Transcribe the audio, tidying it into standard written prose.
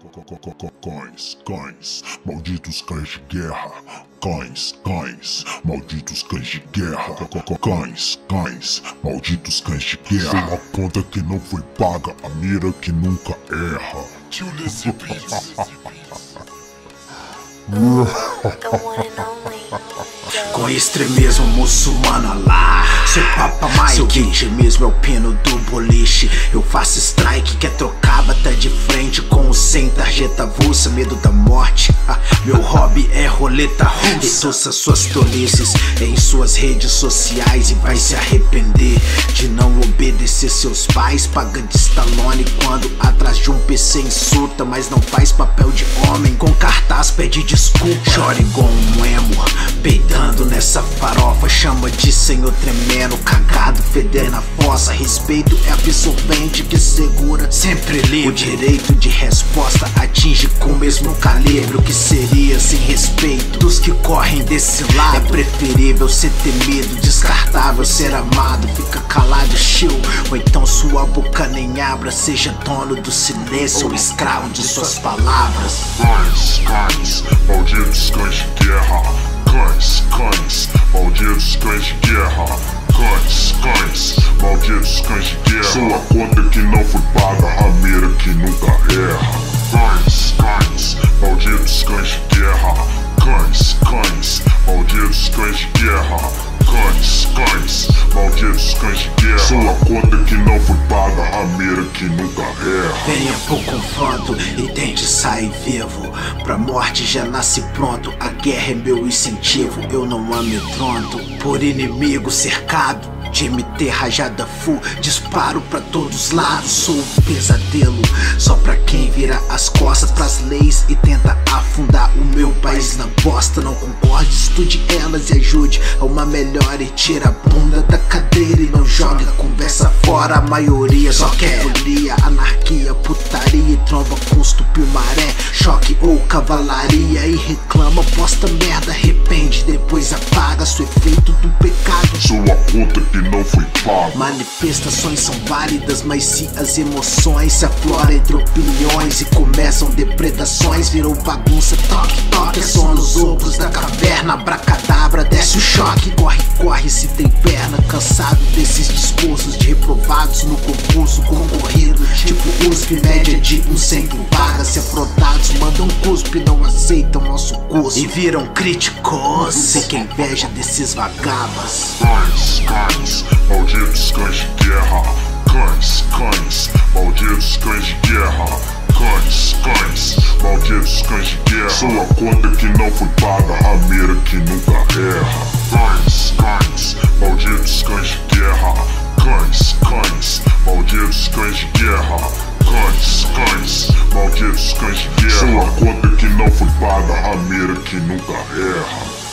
Cães, cães, malditos cães de guerra. Cães, cães, malditos cães de guerra. Cães, cães, malditos cães de guerra. Sou a conta que não foi paga, a mira que nunca erra. Tio Lizzy Beats. Com extremismo muçulmano lá, sou Papa Mike. Seu vitimismo é o pino do boliche. Eu faço strike, quer trocar, bata de frente com o sem tarjeta avulsa, medo da morte. Meu hobby é roleta russa. Retuça suas tolices em suas redes sociais e vai se arrepender de não obedecer seus pais. Paga de Stallone quando atrás de um PC insulta, mas não faz papel de homem. Com cartaz pede desculpa. Chora igual um emo, peidando nessa farofa. Chama de senhor tremendo, cagado, fedendo a fossa. Respeito é absorvente que segura sempre livre. O direito de resposta atinge com o mesmo calibre. O que seria sem respeito dos que correm desse lado? É preferível ser temido, descartável ser amado. Fica calado, chill, ou então sua boca nem abra. Seja dono do silêncio ou escravo de suas palavras. Cães, cães, malditos cães de guerra. Cães, cães, malditos cães de guerra. Cães, cães, malditos cães de guerra. Sou a conta que não foi paga, a mira que nunca erra. Cães, cães, malditos cães de guerra. Cães, cães, malditos cães de guerra. Cães, cães, malditos cães de guerra. Sou a conta que não foi paga, a mira que nunca erra. Venha pro confronto e tente sair vivo. Pra morte já nasce pronto, a guerra é meu incentivo. Eu não amedronto por inimigo cercado de MT rajada full, disparo pra todos lados. Sou um pesadelo, só pra quem vira as costas pras leis e tenta afundar o meu país na bosta. Não concorde, estude elas e ajude a uma melhor. E tira a bunda da cadeira e não joga conversa fora. A maioria só quer folia, anarquia, putaria e tromba com estupio maré, choque ou cavalaria. E reclama, bosta merda, arrepende, depois apaga seu efeito do pecado. Sou a conta que não foi paga. Manifestações são válidas, mas se as emoções se afloram entre opiniões e começam depredações, virou bagunça, toque, toque. É só nos ombros da caverna, abracadabra, desce o choque. Corre, corre se tem perna, cansado desses discursos de reprovados no concurso concorrido, tipo USP, média de 100 vagas. Se afrontados mandam cuspe, não aceitam nosso curso e viram críticos. Sei que a inveja desses vagabas. Cães, cães, malditos cães de guerra. Cães, cães, malditos cães de guerra. Cães, cães, malditos cães de guerra. Sou a conta que não foi paga, a mira que nunca erra. Cães, cães, malditos cães de guerra. Cães, cães, malditos cães de guerra. Cães, cães, malditos cães de guerra. Sou a conta que não foi paga, a mira que nunca erra.